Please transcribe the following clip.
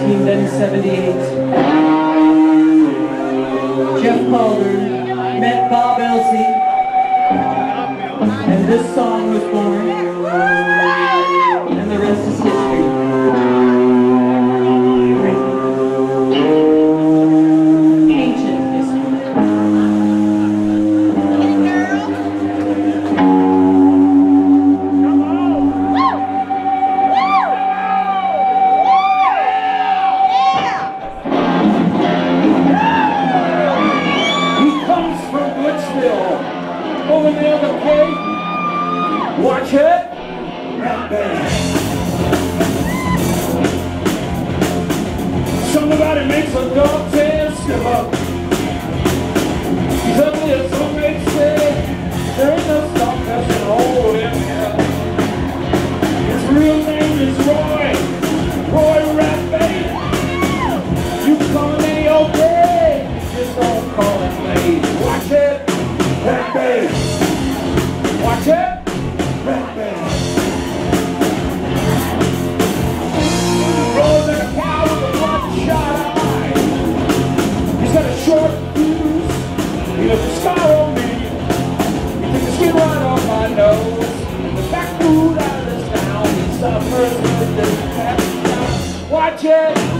1978. Jeff Calder met Bob Elsey, and this song was born, and the rest is history. Ancient history. Over the other gate, watch it, that band. Somebody makes a dog tail skip up. He's ugly as some may say, there ain't no softness in all him here. His real name is Roy Ratbait. You call him any old day, just don't call him late. Watch it. Rat Bait. Watch it. Rat Bait. Rolls like a cow with a bloodshot eye. He's got a short fuse. He left a scar on me. He took the skin right off my nose. The back food out of this town. He suffers with this cat. Watch it.